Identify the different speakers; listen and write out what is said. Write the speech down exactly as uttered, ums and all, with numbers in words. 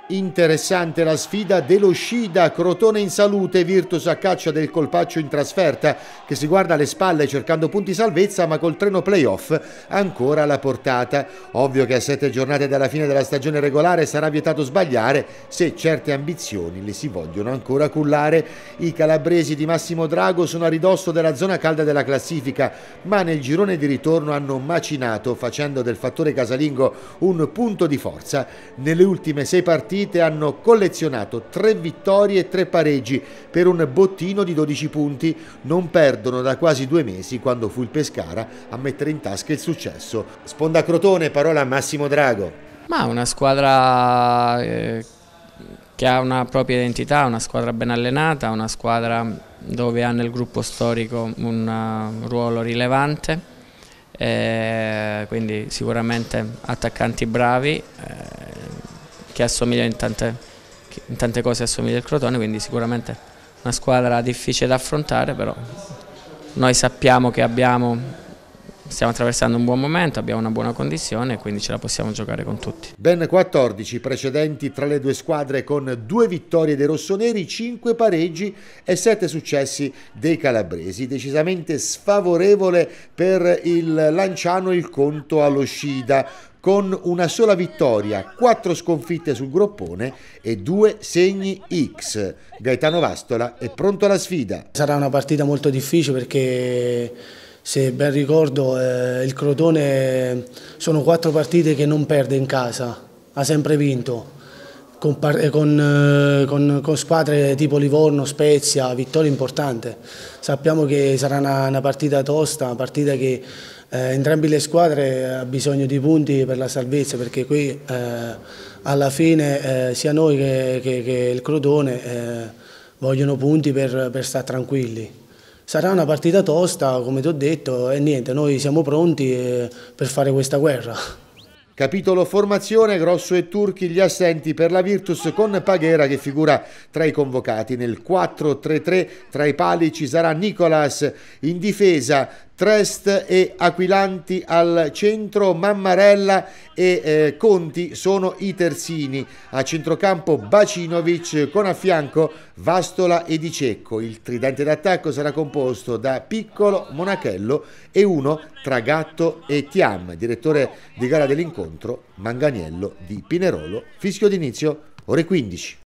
Speaker 1: Interessante la sfida dello Scida, Crotone in salute, Virtus a caccia del colpaccio in trasferta che si guarda alle spalle cercando punti salvezza, ma col treno playoff ancora alla portata. Ovvio che a sette giornate dalla fine della stagione regolare sarà vietato sbagliare se certe ambizioni le si vogliono ancora cullare. I calabresi di Massimo Drago sono a ridosso della zona calda della classifica, ma nel girone di ritorno hanno macinato facendo del fattore casalingo un punto di forza. Nelle ultime sei partite hanno collezionato tre vittorie e tre pareggi per un bottino di dodici punti. Non perdono da quasi due mesi, quando fu il Pescara a mettere in tasca il successo. Sponda Crotone, parola a Massimo Drago.
Speaker 2: Ma una squadra eh, che ha una propria identità, una squadra ben allenata, una squadra dove ha nel gruppo storico un, uh, un ruolo rilevante, eh, quindi sicuramente attaccanti bravi, eh, che assomiglia in tante, in tante cose assomiglia al Crotone, quindi sicuramente una squadra difficile da affrontare, però noi sappiamo che abbiamo, stiamo attraversando un buon momento, abbiamo una buona condizione e quindi ce la possiamo giocare con tutti.
Speaker 1: Ben quattordici precedenti tra le due squadre, con due vittorie dei rossoneri, cinque pareggi e sette successi dei calabresi. Decisamente sfavorevole per il Lanciano il conto allo Scida, con una sola vittoria, quattro sconfitte sul groppone e due segni X. Gaetano Vastola è pronto alla sfida.
Speaker 3: Sarà una partita molto difficile perché, se ben ricordo, eh, il Crotone sono quattro partite che non perde in casa, ha sempre vinto, con, con, con, con squadre tipo Livorno, Spezia, vittoria importante. Sappiamo che sarà una, una partita tosta, una partita che eh, entrambe le squadre hanno bisogno di punti per la salvezza, perché qui eh, alla fine eh, sia noi che, che, che il Crotone eh, vogliono punti per, per stare tranquilli. Sarà una partita tosta, come ti ho detto, e niente, noi siamo pronti eh, per fare questa guerra.
Speaker 1: Capitolo formazione: Grosso e Turchi gli assenti per la Virtus, con Paghera che figura tra i convocati. Nel quattro tre tre tra i pali ci sarà Nicolas, in difesa Trest e Aquilanti al centro, Mammarella e eh, Conti sono i terzini. A centrocampo Bacinovic, con a fianco Vastola e Di Cecco. Il tridente d'attacco sarà composto da Piccolo, Monachello e uno tra Gatto e Thiam. Direttore di gara dell'incontro Manganiello di Pinerolo. Fischio d'inizio ore quindici.